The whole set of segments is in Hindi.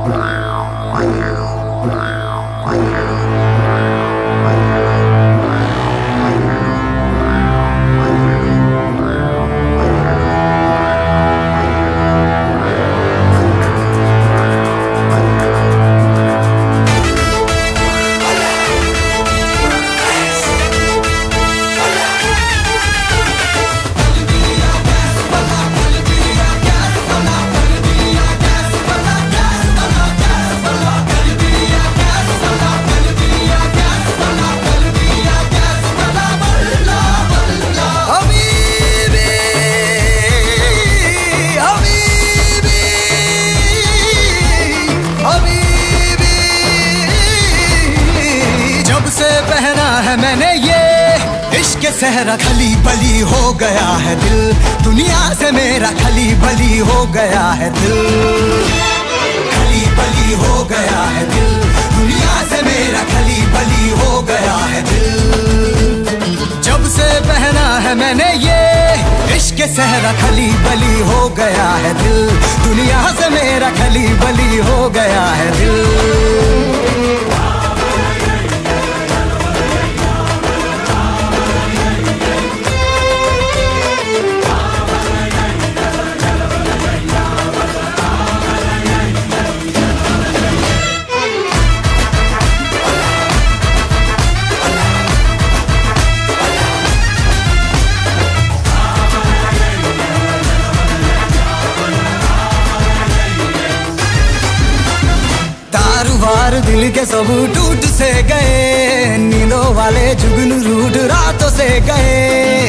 मैंने ये इश्क सहरा खली बली हो गया है दिल, दुनिया से मेरा खली बली हो गया है दिल, खली बली हो गया है दिल, दुनिया से मेरा खली बली हो गया है दिल। जब से पहना है मैंने ये इश्क सहरा खली बली हो गया है दिल, दुनिया से मेरा खली बली हो गया है दिल। वार दिल के सब टूट से गए, नींदों वाले जुगनू रूठ रातों से गए,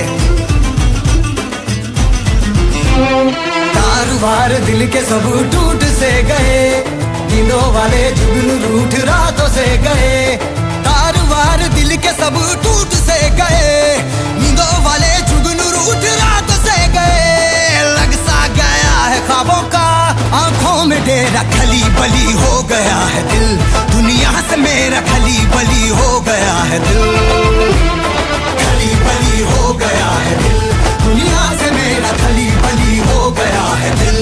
तारुवार दिल के सब टूट से गए, नींदों वाले जुगनू रूठ रातों से गए, तारुवार दिल के सब टूट से गए, नींदों वाले जुगनू रूठ रातों से गए। लग सा गया है ख्वाबों का आंखों में डेरा, खली बली हो गया है दिल, दुनिया से मेरा खली बली हो गया है दिल, खली बली हो गया है दिल, दुनिया से मेरा खली बली हो गया है दिल।